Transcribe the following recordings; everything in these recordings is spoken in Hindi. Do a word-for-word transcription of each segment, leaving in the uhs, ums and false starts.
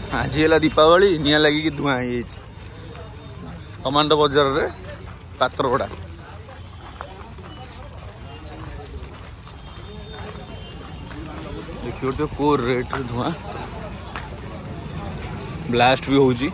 आज है दीपावली निया लगी धुआं हो कमांडो बजार रे पात्रपड़ा देखिए तो को रेट धुआं ब्लास्ट भी होची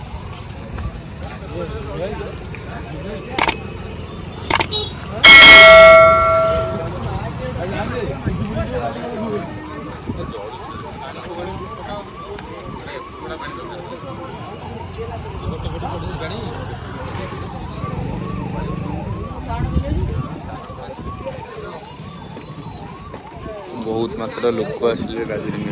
बहुत मात्रा लोक आसिले दार्जिलिंग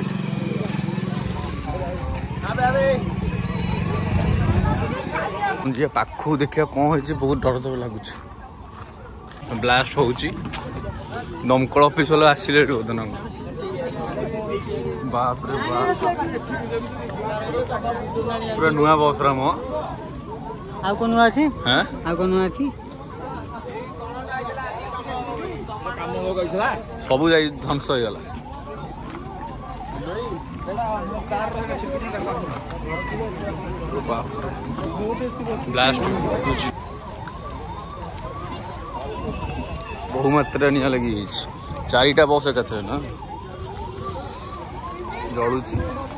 जी पाखु देखिए कौन हो बहुत डर डर लगुच ब्लास्ट होची दमकल ऑफिस वाला आसिले बोधना बाप रे बाप पूरा नुआ बस राम आ को नुआ अछि हैं आ को नुआ अछि सबू जाई ध्वंस हो गला ब्लास्ट बहु मात्रा निया लगी चारिटा बस एक ना जलुची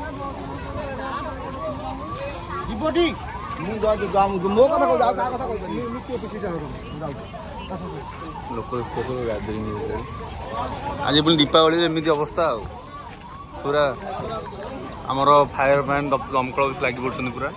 लोक आज पुणी दीपावली एमती अवस्था पूरा आमर फायरमैन दमकल लगी पड़े पूरा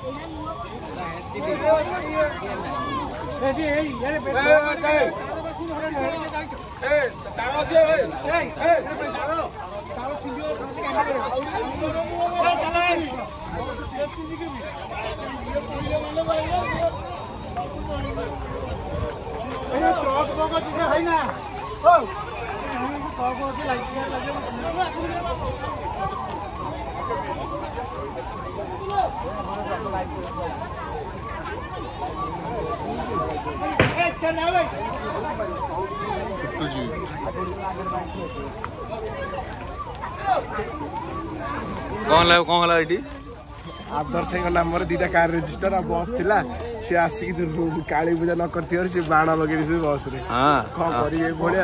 कौन ला कौन ला आदर्श मोर दीटा कार रजिस्टर आ बस थिला से आसिक काली पूजा न करती से बाण लगे से बस रे हां कौन करिए बढ़िया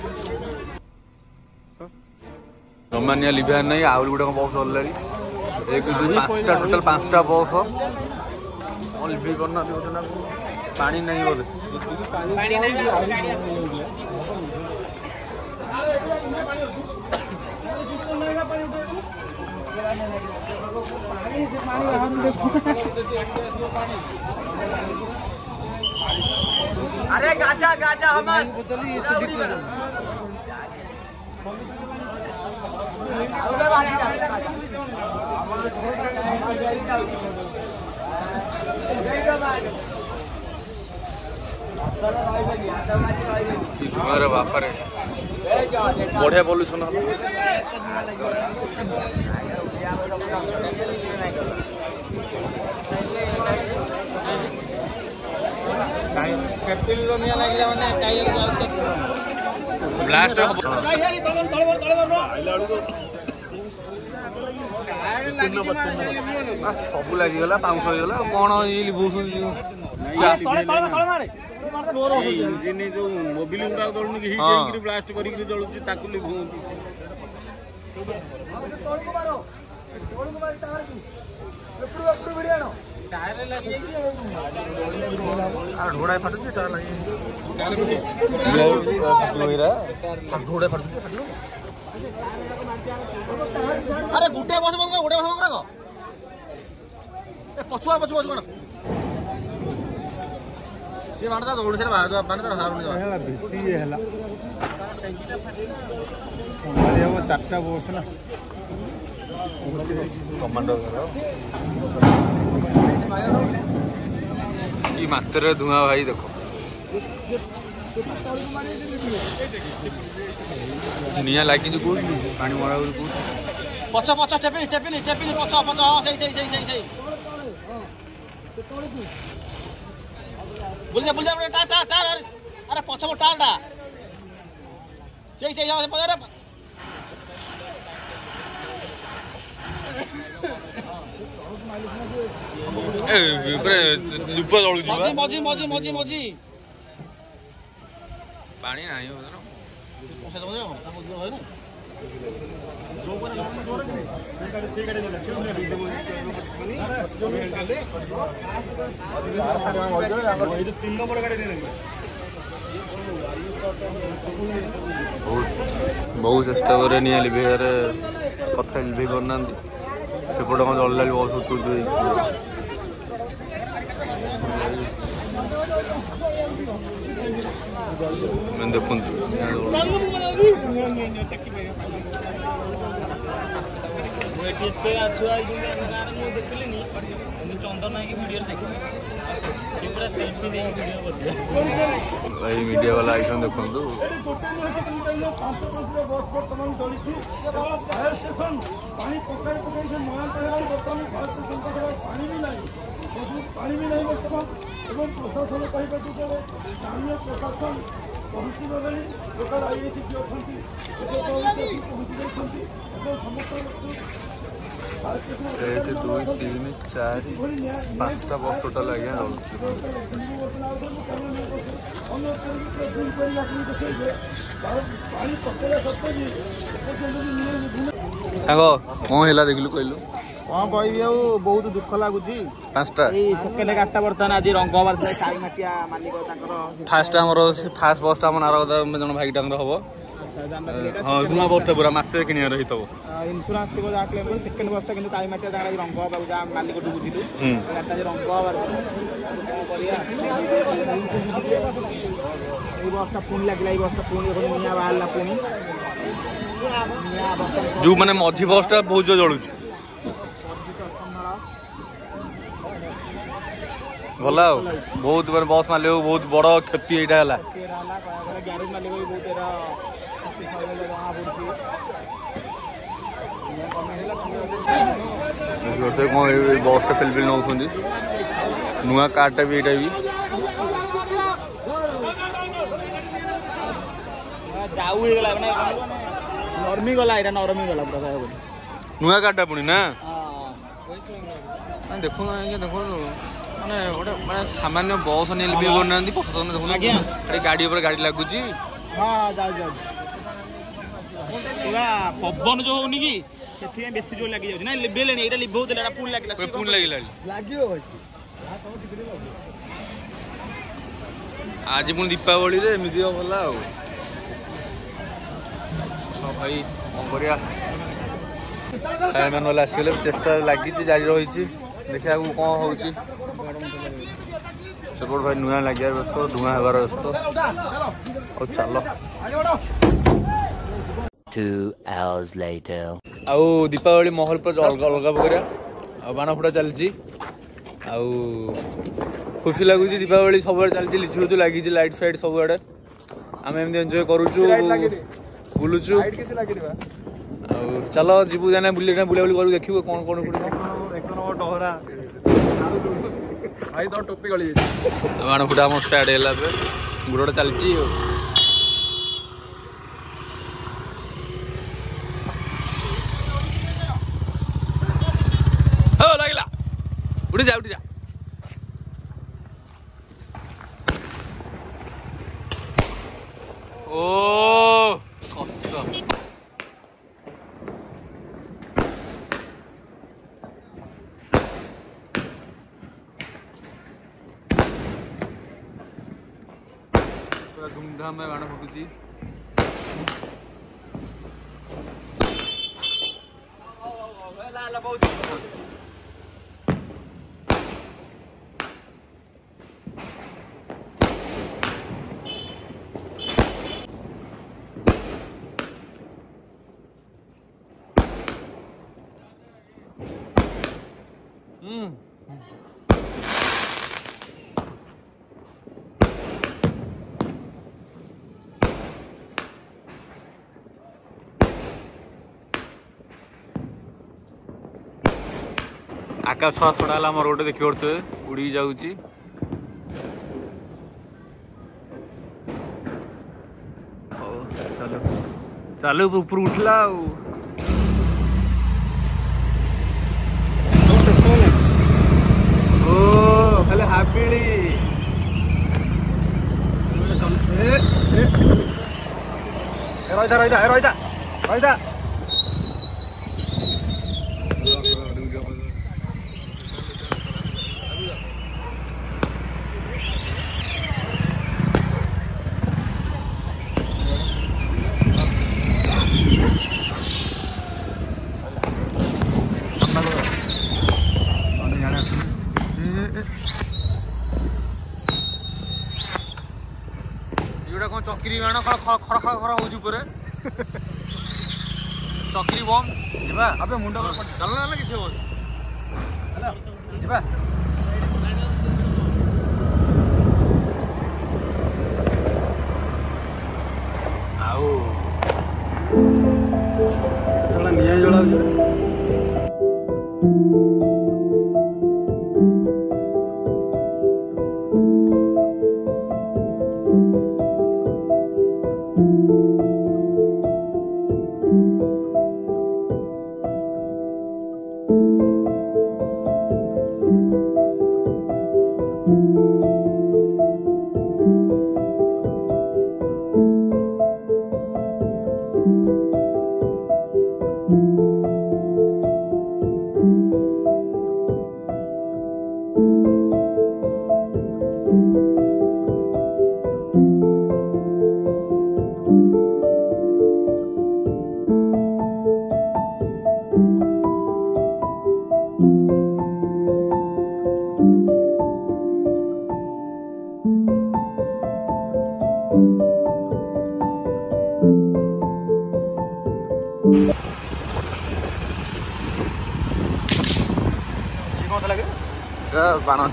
रोमानिया लिबिया नहीं आउल गुडा बस ऑलरेडी एक दो पांचटा टोटल पांचटा बस ऑल भी करना योजना पानी नहीं बोले पानी नहीं अरे गाजा गाजा हम तुम्हारे बापा रे बढ़िया पॉल्यूशन ब्लास्ट सब लगिगला पाउस होगला कौन ये लिभौसन इंजिन जो मोबिल गुड़ा जलुन कि हिट ब्लास्ट करिक जलुची ताकु लिभौंती टायर लगी आ ढोड़ा फटुची टायर लगी लोइरा ढोड़ा फटुची अरे गुटे बस बंद कर गुटे बस बंद कर ए पछुआ पछुआ पछुआ से मारता दौड़ से बाहर बंद कर हार नहीं हेला भिटी हेला हमारे वो चारटा बस ना कमांडो ये मात्रा धुआं भाई देखो निया लागी जो कोड पानी मरा को पछ पछ टेपिनी टेपिनी टेपिनी पछ पछ हां सही सही सही सही सही बोल जा बोल जा टा टा टा अरे पछ मो टालडा सही सही हां पछ ଦୀପ ଜଳୁଛି ମଜି ମଜି ମଜି ମଜି ମଜି ପାଣି ନାହିଁ ବହୁତ ଚେଷ୍ଟା କରେ ନିଆଁ ଲିଭେଇବାରେ କଥା ଲିଭେଇ ପାରୁନାହାନ୍ତି ସେପଟେ କ'ଣ ଜଳିଲା ବହୁତ ଉତ୍ତୁଜ ଦେଖନ୍ତୁ ଭାଇ ମିଡ଼ିଆ ବାଲା ଆଇସନ୍ ଦେଖନ୍ତୁ ପାଣି ବି ନାହିଁ ବର୍ତ୍ତମାନ ଏବଂ ପ୍ରଶାସନ କହିବାକୁ ଗଲେ ସ୍ଥାନୀୟ ପ୍ରଶାସନ ପହଞ୍ଚି ଗଲେଣି ଲୋକ ଆଇଏସି ଅଛନ୍ତି ପହଞ୍ଚି ଯାଇଛନ୍ତି ଏବଂ ସମସ୍ତ ଏକ ଦୁଇ ତିନି ଚାରି ପାଞ୍ଚଟା ବସ୍ ଟୋଟାଲ ଆଜ୍ଞା ରହୁଛି ସାଙ୍ଗ କ'ଣ ହେଲା ଦେଖିଲୁ କହିଲୁ କ'ଣ କହିବି ଆଉ ବହୁତ ଦୁଃଖ ଲାଗୁଛି ପାଞ୍ଚଟା ଏଇ ସେକେଣ୍ଡ ଗାଡ଼ିଟା ବର୍ତ୍ତମାନ ଆଜି ରଙ୍ଗ ହବାର ଥିଲା ଚାରି ମାଟିଆ ମାଲିକ ତାଙ୍କର ଫାଷ୍ଟ ଆମର ଫାଷ୍ଟ ବସ୍ଟା ଆମ ନାରଗଦା ଜଣେ ଭାଇଟାଙ୍କର ହବ ହଁ ନୂଆ ବସ୍ଟା ପୁରା ମାସେ କିଣିବାର ହେଇଥିବ ଇନ୍ସୁରାନ୍ସ ଥିବ ଯାହା କ୍ଲେମ୍ କରି ସେକେଣ୍ଡ ବସ୍ଟା କିନ୍ତୁ ଚାରି ମାଟିଆ ତାଙ୍କର ଆଜି ରଙ୍ଗ ହବାକୁ ଯାହା ମାଲିକଠୁ ବୁଝିଲୁ ଗାଡ଼ିଟା ଆଜି ରଙ୍ଗ ହବାର କ'ଣ କରିବା ଏଇ ବସ୍ଟା ପୁଣି ଲାଗିଲା ଏଇ ବସ୍ଟା ପୁଣି ନିଆଁ ବାହାରିଲା ପୁଣି ଯୋଉ ମାନେ ମଝି ବସ୍ଟା ବହୁତ ଜୋର ଜଳୁଛି ଭଲ ଆଉ ବହୁତ ମାନେ ବସ୍ ମାଲିକ ବହୁତ ବଡ଼ କ୍ଷତି ଏଇଟା ହେଲା ଗ୍ୟାରେଜ ମାଲିକ ବି ବହୁତ ଏରା କ'ଣ ଏଇ ବସ୍ଟା ଫିଲ୍ ଫିଲ୍ ନେଉଛନ୍ତି ନୂଆ କାର୍ଟା ବି ଏଇଟା ବି ଯାଉ ହେଇଗଲା ମାନେ ନରମି ଗଲା ଏଇଟା ନରମି ଗଲା ପୁରା ନୂଆ କାର୍ଟା ପୁଣି ନା ଦେଖୁନ ଆଜ୍ଞା ଦେଖନ୍ତୁ ମାନେ ଗୋଟେ ମାନେ ସାମାନ୍ୟ ବସ୍ ନେଇ ଲିଭେଇ କରୁନାହାନ୍ତି ପ୍ରଶାସନ ଦେଖୁନ ଗାଡ଼ି ଉପରେ ଗାଡ଼ି ଲାଗୁଛି ହଁ ହଁ ଯାଉଛି ଯାଉଛି ପୁରା ପବନ ଯୋଉ ହଉନି କି ସେଥିପାଇଁ ବେଶୀ ଜୋର ଲାଗି ଯାଉଛି ନା ଲିଭେଇଲେଣି ଏଇଟା ଲିଭଉଥିଲା ଏଇଟା ପୁଣି ଲାଗିଲା ପୁଣି ଲାଗିଲାଣି ଲାଗିବ ଆଜି ପୁଣି ଦୀପାବଳିରେ ଏମିତି ଗଲା ଆଉ ଭାଇ କ'ଣ କରିବା ଫାୟାରମ୍ୟାନ୍ ବାଲା ଆସିଗଲେ ଚେଷ୍ଟା ଲାଗିଛି ଜାରି ରହିଛି ଦେଖିବାକୁ କ'ଣ ହେଉଛି ସେପଟ ଭାଇ ନୂଆ ଲାଗିବାର ବ୍ୟସ୍ତ ଧୂଆଁ ହେବାର ବ୍ୟସ୍ତ ଆଉ ଚାଲ ଆଉ ଦୀପାବଳି ମହଲ ପୁରା ଅଲଗା ଅଲଗା ପ୍ରକାର ଆଉ ବାଣ ଫୁଟା ଚାଲିଛି ଆଉ ଖୁସି ଲାଗୁଛି ଦୀପାବଳି ସବୁଆଡ଼େ ଚାଲିଛି ଲିଚୁ ଫିଚୁ ଲାଗିଛି ଲାଇଟ୍ ଫାଇଟ୍ ସବୁଆଡ଼େ ଆମେ ଏମିତି ଏନ୍ଜୟ କରୁଛୁ ବୁଲୁଛୁ ଆଉ ଚାଲ ଯିବୁ ଜାନା ବୁଲି ବୁଲାବୁଲି କରିବୁ ଦେଖିବୁ କ'ଣ କ'ଣ ଡହରା ଭାଇ ତ ଟୋପି ଗଳି ଯାଇଛି ବାଣ ଫୁଟା ଆମର ଷ୍ଟାର୍ଟ ହେଲା ଏବେ ଗୁଡ଼ଟା ଚାଲିଛି ଆଉ ଲାଗିଲା ଉଠି ଯା ଉଠି ଯା ଓ धूमधाम में बाण फुटुची हम्म आकाश छड़ा छड़ा आम रोड देखी पड़े उड़ी जाऊँगी चलो चलो ऊपर उठला। ରହିଥା ରହିଥା ରହିଥା ରହିଥା चक्री बाण खर खर खर हो चक्री बम ଯିବା ଆବେ ମୁଣ୍ଡ ଚାଲ ନା କିଛି ହବ ହେଲା ଯିବା ଆଉ ସେଟା ନିଆଁ ଜଳାଉଛି बाण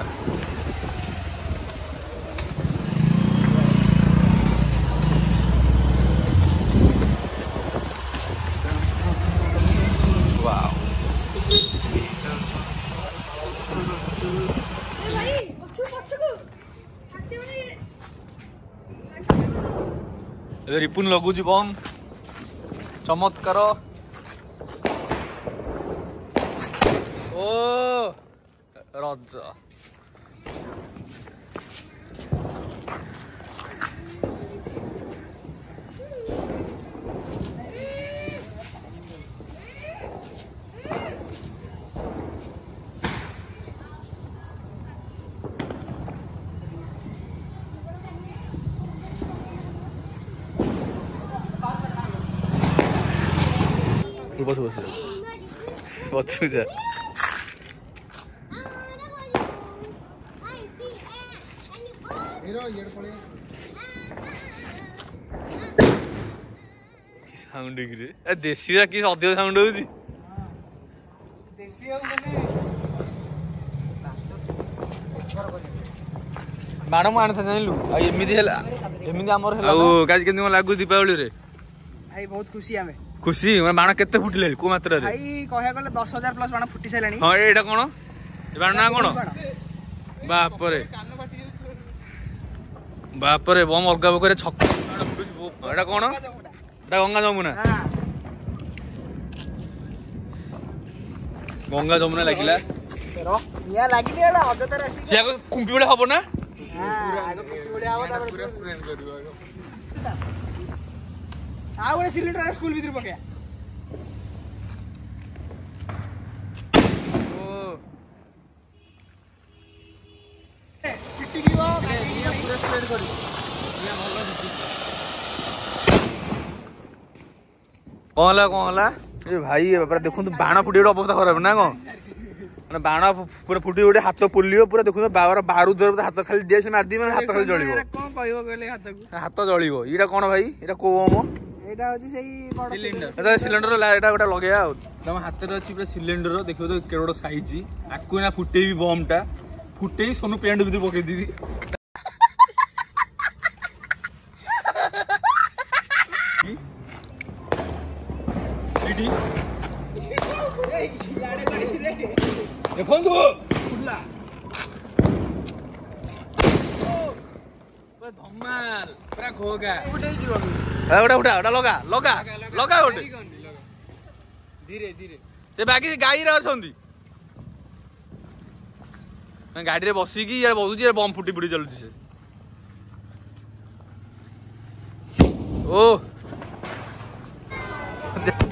रिपुन लगुच बम चमत्कार ओ रज बस बस बच्चू जा साउंड रे देसी कि अधिक साउंड होची बाण मु आनी था जानलु एमती है एमती आमर केमती लागू दीपावली रे भाई बहुत खुशी आमे खुशी बाण केते फुटिले को मात्रा रे भाई कहया गले दस हजार प्लस बाण फुटी साइलानी हां एटा कोन बाण ना कोन बाप रे बाप रे बम अलगा बकरे छक एटा कोन एटा गंगा जमुना गंगा जमुना लागिला निया लागिले एटा अजतर आसी से कुंपी बेले हबो ना हां आगो कुंपी बेले आवा पूरा स्प्रेड करबो आ ओए सिलिंडर स्कूल भीतर पकया ओ चिट्टी गिवा पूरा स्प्रेड करी ये भलो कोला कोला ए भाई बाबा देखु बाण फुटी अवस्था खराब ना को माने बाण पूरा फुटी उठे हाथ पुलियो पूरा देखु बाबर बारू दर हाथ खाली डेस मार दी माने हाथ खाली जळिबो कोन कहबो गले हाथ को हाथ जळिबो इडा कोन भाई इडा कोम एटा होची सेही बड़ सिलिंडर एटा सिलिंडर एटा गोटा लगेया आ तम हाथ रे अछि पूरा सिलिंडर देखियो तो केडो साइज आकु ना फुटेई बम टा फुटेई सोनु पेंट भीतर पके दीदी इडी देखंतु फुटला ओ धमाल पूरा घोगा उठेई जीव उठा उठा उठा लगा लगा लगा उठे धीरे धीरे ते बाकी गाई रे अछंदी गाड़ी रे बसिकी या बसुची बम फुटी फुटी चलुची से ओ ମଜା